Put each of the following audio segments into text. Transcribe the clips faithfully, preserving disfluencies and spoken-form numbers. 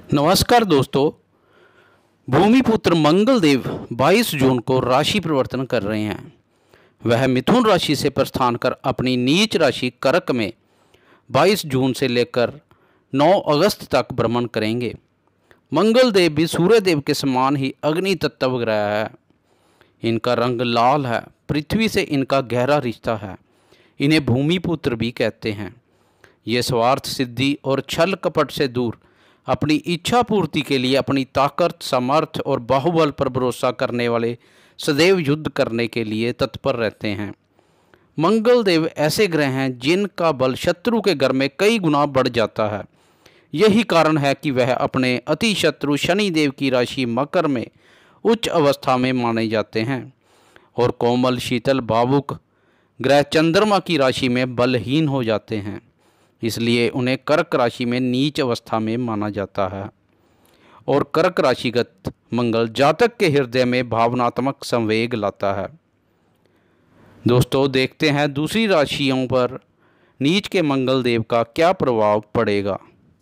नमस्कार दोस्तों। भूमिपुत्र मंगल देव बाईस जून को राशि परिवर्तन कर रहे हैं। वह मिथुन राशि से प्रस्थान कर अपनी नीच राशि कर्क में बाईस जून से लेकर नौ अगस्त तक भ्रमण करेंगे। मंगल देव भी सूर्य देव के समान ही अग्नि तत्व ग्रह है। इनका रंग लाल है। पृथ्वी से इनका गहरा रिश्ता है। इन्हें भूमिपुत्र भी कहते हैं। ये स्वार्थ सिद्धि और छल कपट से दूर अपनी इच्छा पूर्ति के लिए अपनी ताकत, सामर्थ्य और बाहुबल पर भरोसा करने वाले सदैव युद्ध करने के लिए तत्पर रहते हैं। मंगल देव ऐसे ग्रह हैं जिनका बल शत्रु के घर में कई गुना बढ़ जाता है। यही कारण है कि वह अपने अति शत्रु शनि देव की राशि मकर में उच्च अवस्था में माने जाते हैं और कोमल, शीतल, भावुक ग्रह चंद्रमा की राशि में बलहीन हो जाते हैं। इसलिए उन्हें कर्क राशि में नीच अवस्था में माना जाता है। और कर्क राशिगत मंगल जातक के हृदय में भावनात्मक संवेग लाता है। दोस्तों, देखते हैं दूसरी राशियों पर नीच के मंगल देव का क्या प्रभाव पड़ेगा।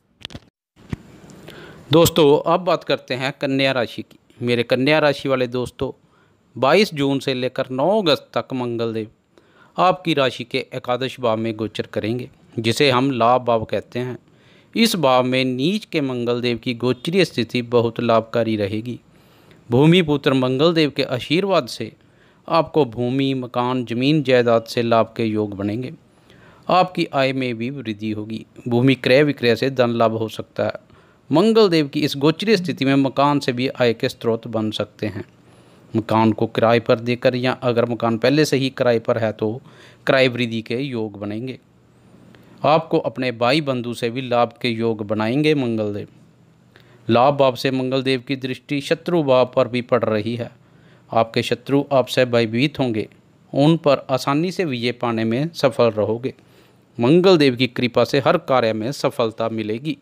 दोस्तों, अब बात करते हैं कन्या राशि की। मेरे कन्या राशि वाले दोस्तों, बाईस जून से लेकर नौ अगस्त तक मंगल देव आपकी राशि के एकादश भाव में गोचर करेंगे, जिसे हम लाभ भाव कहते हैं। इस भाव में नीच के मंगल देव की गोचरीय स्थिति बहुत लाभकारी रहेगी। भूमिपुत्र मंगल देव के आशीर्वाद से आपको भूमि, मकान, जमीन जायदाद से लाभ के योग बनेंगे। आपकी आय में भी वृद्धि होगी। भूमि क्रय विक्रय से धन लाभ हो सकता है। मंगल देव की इस गोचरीय स्थिति में मकान से भी आय के स्रोत बन सकते हैं। मकान को किराए पर देकर या अगर मकान पहले से ही किराए पर है तो क्रय वृद्धि के योग बनेंगे। आपको अपने भाई बंधु से भी लाभ के योग बनाएंगे मंगल देव। लाभ भाव से मंगल देव की दृष्टि शत्रु भाव पर भी पड़ रही है। आपके शत्रु आपसे भयभीत होंगे। उन पर आसानी से विजय पाने में सफल रहोगे। मंगल देव की कृपा से हर कार्य में सफलता मिलेगी।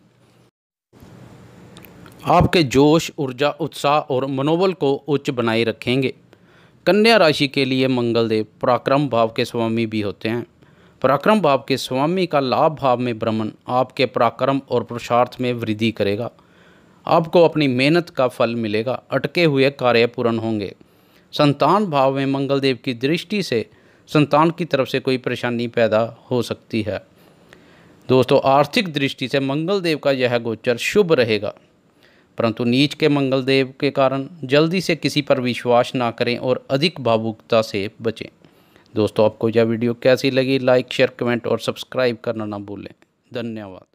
आपके जोश, ऊर्जा, उत्साह और मनोबल को उच्च बनाए रखेंगे। कन्या राशि के लिए मंगल देव पराक्रम भाव के स्वामी भी होते हैं। पराक्रम भाव के स्वामी का लाभ भाव में भ्रमण आपके पराक्रम और पुरुषार्थ में वृद्धि करेगा। आपको अपनी मेहनत का फल मिलेगा। अटके हुए कार्य पूर्ण होंगे। संतान भाव में मंगल देव की दृष्टि से संतान की तरफ से कोई परेशानी पैदा हो सकती है। दोस्तों, आर्थिक दृष्टि से मंगल देव का यह गोचर शुभ रहेगा, परंतु नीच के मंगल देव के कारण जल्दी से किसी पर विश्वास ना करें और अधिक भावुकता से बचें। दोस्तों, आपको यह वीडियो कैसी लगी? लाइक, शेयर, कमेंट और सब्सक्राइब करना ना भूलें। धन्यवाद।